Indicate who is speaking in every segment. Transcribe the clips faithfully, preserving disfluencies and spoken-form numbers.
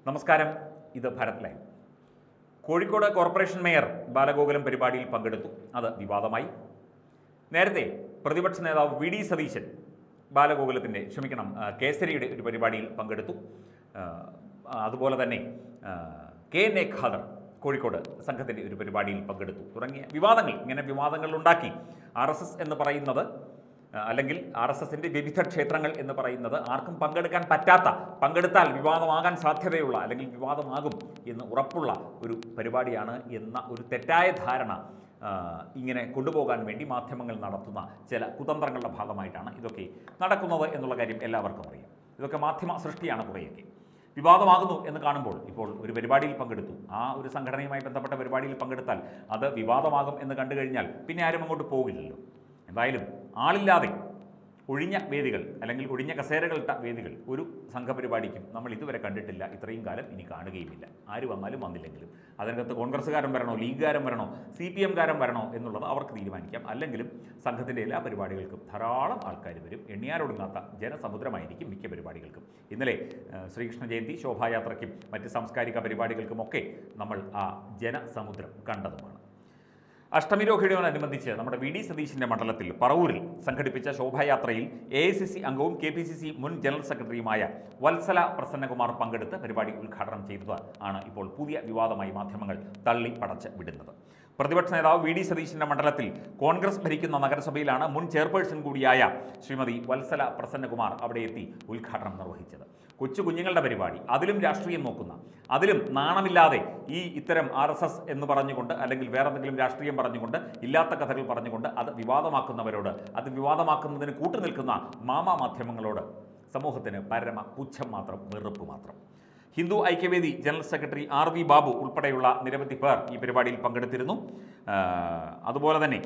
Speaker 1: നമസ്കാരം, ഇത് Bharat live. Kozhikode corporation mayor Balagokulam പരിപാടിയിൽ പങ്കെടുത്തു. അത് വിവാദമായി. നേരത്തെ പ്രതിപക്ഷ നേതാവ് വി ഡി സതീശൻ ബാലഗോകുലത്തിൻ്റെ ക്ഷമിക്കണം കേസരിയുടെ ഒരു പരിപാടിയിൽ പങ്കെടുത്തു. അതുപോലെ തന്നെ K N A Khader Kozhikode സംഘത്തിൻ്റെ ഒരു പരിപാടിയിൽ പങ്കെടുത്തു. തുടങ്ങിയ വിവാദങ്ങൾ ഇങ്ങനെ വിവാദങ്ങൾ ഉണ്ടാക്കി ആർ എസ് എസ് എന്ന് പറയുന്നത് അല്ലെങ്കിൽ ആർ എസ് എസിൻ്റെ വിവിധ ക്ഷേത്രങ്ങൾ എന്ന് പറയുന്നത് ആർക്കും പങ്കെടുക്കാൻ പറ്റാത്ത, പങ്കെടുത്താൽ വിവാദമാകാൻ സാധ്യതയുള്ള അല്ലെങ്കിൽ വിവാദമാകും എന്ന് ഉറപ്പുള്ള ഒരു പരിപാടിയാണ് എന്ന ഒരു തെറ്റായ ധാരണ ഇങ്ങനെ കൊണ്ടുപോകാൻ വേണ്ടി മാധ്യമങ്ങൾ നടത്തുന്ന ചില കുതന്ത്രങ്ങളുടെ ഭാഗമായിട്ടാണ് ഇതൊക്കെ നടക്കുന്നത് എന്നുള്ള കാര്യം എല്ലാവർക്കും അറിയാം. ഇതൊക്കെ മാധ്യമ സൃഷ്ടിയാണ്. കുറേയൊക്കെ വിവാദമാകുന്നു എന്ന് കാണുമ്പോൾ ഇപ്പോൾ ഒരു പരിപാടിയിൽ പങ്കെടുത്തു, ആ ഒരു സംഘടനയുമായി ബന്ധപ്പെട്ട പരിപാടിയിൽ പങ്കെടുത്താൽ അത് വിവാദമാകും എന്ന് കണ്ടു കഴിഞ്ഞാൽ പിന്നെ ആരും അങ്ങോട്ട് പോകില്ലല്ലോ. എന്തായാലും ആളില്ലാതെ ഒഴിഞ്ഞ വേദികൾ അല്ലെങ്കിൽ ഒഴിഞ്ഞ കസേരകളിട്ട വേദികൾ ഒരു സംഘപരിപാടിക്കും നമ്മൾ ഇതുവരെ കണ്ടിട്ടില്ല, ഇത്രയും കാലം ഇനി കാണുകയുമില്ല. ആര് വന്നാലും വന്നില്ലെങ്കിലും അതിനകത്ത് കോൺഗ്രസ്സുകാരൻ വരണോ, ലീഗുകാരൻ വരണോ, സി പി എംകാരൻ വരണോ എന്നുള്ളത് അവർക്ക് തീരുമാനിക്കാം. അല്ലെങ്കിലും സംഘത്തിൻ്റെ എല്ലാ പരിപാടികൾക്കും ധാരാളം ആൾക്കാർ വരും. എണ്ണിയാലൊടുങ്ങാത്ത ജനസമുദ്രമായിരിക്കും മിക്ക പരിപാടികൾക്കും. ഇന്നലെ ശ്രീകൃഷ്ണ ജയന്തി ശോഭായാത്രയ്ക്കും മറ്റ് സാംസ്കാരിക പരിപാടികൾക്കുമൊക്കെ നമ്മൾ ആ ജനസമുദ്രം കണ്ടതുമാണ്. അഷ്ടമിരോഹിണിയോടനുബന്ധിച്ച് നമ്മുടെ വി ഡി സതീശിൻ്റെ മണ്ഡലത്തിൽ പറവൂരിൽ സംഘടിപ്പിച്ച ശോഭായാത്രയിൽ എ ഐ സി സി അംഗവും കെ പി സി സി മുൻ ജനറൽ സെക്രട്ടറിയുമായ വത്സല പ്രസന്നകുമാർ പങ്കെടുത്ത് പരിപാടി ഉദ്ഘാടനം ചെയ്തത് ആണ് ഇപ്പോൾ പുതിയ വിവാദമായി മാധ്യമങ്ങൾ തള്ളി പടച്ച് വിടുന്നത്. പ്രതിപക്ഷ നേതാവ് വി ഡി സതീശിൻ്റെ മണ്ഡലത്തിൽ കോൺഗ്രസ് ഭരിക്കുന്ന നഗരസഭയിലാണ് മുൻ ചെയർപേഴ്സൺ കൂടിയായ ശ്രീമതി വത്സല പ്രസന്നകുമാർ അവിടെ എത്തി ഉദ്ഘാടനം നിർവഹിച്ചത്. കൊച്ചു കുഞ്ഞുങ്ങളുടെ പരിപാടി, അതിലും രാഷ്ട്രീയം നോക്കുന്ന, അതിലും നാണമില്ലാതെ ഈ ഇത്തരം ആർ എസ് എസ് എന്ന് പറഞ്ഞുകൊണ്ട് അല്ലെങ്കിൽ വേറെ എന്തെങ്കിലും രാഷ്ട്രീയം പറഞ്ഞുകൊണ്ട് ഇല്ലാത്ത കഥകൾ പറഞ്ഞുകൊണ്ട് അത് വിവാദമാക്കുന്നവരോട്, അത് വിവാദമാക്കുന്നതിന് കൂട്ടുനിൽക്കുന്ന മാമാ മാധ്യമങ്ങളോട് സമൂഹത്തിന് പരമ പുച്ഛം മാത്രം, വെറുപ്പ് മാത്രം. Hindu Aikyavedi general secretary R V Babu ഉൾപ്പെടെയുള്ള നിരവധി പേർ ഈ പരിപാടിയിൽ പങ്കെടുത്തിരുന്നു. അതുപോലെ തന്നെ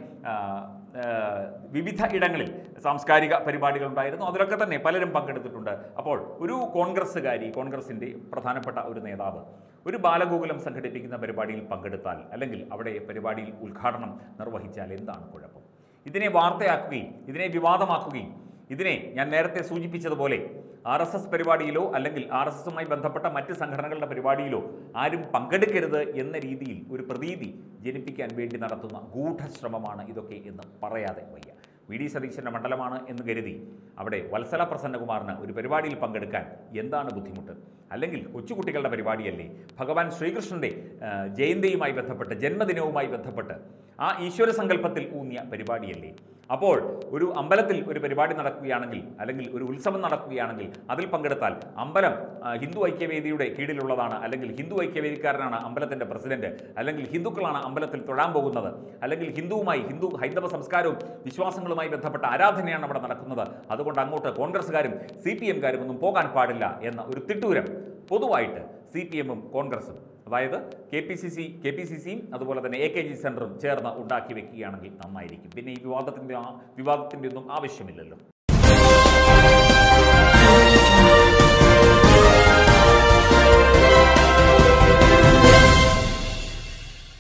Speaker 1: വിവിധ ഇടങ്ങളിൽ സാംസ്കാരിക പരിപാടികളുണ്ടായിരുന്നു. അതിലൊക്കെ തന്നെ പലരും പങ്കെടുത്തിട്ടുണ്ട്. അപ്പോൾ ഒരു കോൺഗ്രസ്സുകാരി, കോൺഗ്രസിൻ്റെ പ്രധാനപ്പെട്ട ഒരു നേതാവ് ഒരു ബാലഗോകുലം സംഘടിപ്പിക്കുന്ന പരിപാടിയിൽ പങ്കെടുത്താൽ അല്ലെങ്കിൽ അവിടെ പരിപാടിയിൽ ഉദ്ഘാടനം നിർവഹിച്ചാൽ എന്താണ് കുഴപ്പം? ഇതിനെ വാർത്തയാക്കുകയും ഇതിനെ വിവാദമാക്കുകയും ഇതിനെ ഞാൻ നേരത്തെ സൂചിപ്പിച്ചതുപോലെ ആർ എസ് എസ് പരിപാടിയിലോ അല്ലെങ്കിൽ ആർ എസ് എസുമായി ബന്ധപ്പെട്ട മറ്റ് സംഘടനകളുടെ പരിപാടിയിലോ ആരും പങ്കെടുക്കരുത് എന്ന രീതിയിൽ ഒരു പ്രതീതി ജനിപ്പിക്കാൻ വേണ്ടി നടത്തുന്ന ഗൂഢശ്രമമാണ് ഇതൊക്കെ എന്ന് പറയാതെ വയ്യ. വി ഡി സതീശൻ്റെ മണ്ഡലമാണ് എന്ന് കരുതി അവിടെ വത്സല പ്രസന്നകുമാറിന് ഒരു പരിപാടിയിൽ പങ്കെടുക്കാൻ എന്താണ് ബുദ്ധിമുട്ട്? അല്ലെങ്കിൽ കൊച്ചുകുട്ടികളുടെ പരിപാടിയല്ലേ, ഭഗവാൻ ശ്രീകൃഷ്ണൻ്റെ ജയന്തിയുമായി ബന്ധപ്പെട്ട്, ജന്മദിനവുമായി ബന്ധപ്പെട്ട് ആ ഈശ്വര സങ്കല്പത്തിൽ ഊന്നിയ പരിപാടിയല്ലേ? അപ്പോൾ ഒരു അമ്പലത്തിൽ ഒരു പരിപാടി നടക്കുകയാണെങ്കിൽ അല്ലെങ്കിൽ ഒരു ഉത്സവം നടക്കുകയാണെങ്കിൽ അതിൽ പങ്കെടുത്താൽ അമ്പലം ഹിന്ദു ഐക്യവേദിയുടെ കീഴിലുള്ളതാണ്, അല്ലെങ്കിൽ ഹിന്ദു ഐക്യവേദിക്കാരനാണ് അമ്പലത്തിൻ്റെ പ്രസിഡന്റ്, അല്ലെങ്കിൽ ഹിന്ദുക്കളാണ് അമ്പലത്തിൽ തൊഴാൻ പോകുന്നത്, അല്ലെങ്കിൽ ഹിന്ദുവുമായി ഹിന്ദു ഹൈന്ദവ സംസ്കാരവും വിശ്വാസങ്ങളുമായി ബന്ധപ്പെട്ട ആരാധനയാണ് അവിടെ നടക്കുന്നത്, അതുകൊണ്ട് അങ്ങോട്ട് കോൺഗ്രസ്സുകാരും സി പി എംകാരും ഒന്നും പോകാൻ പാടില്ല എന്ന ഒരു തിട്ടൂരം പൊതുവായിട്ട് സി പി എമ്മും കോൺഗ്രസും, അതായത് K P C C K P C സിയും അതുപോലെ തന്നെ എ കെ ജി സെൻറ്ററും ചേർന്ന് ഉണ്ടാക്കി വെക്കുകയാണെങ്കിൽ നന്നായിരിക്കും. പിന്നെ ഈ വിവാദത്തിൻ്റെ വിവാദത്തിൻ്റെ ഒന്നും ആവശ്യമില്ലല്ലോ.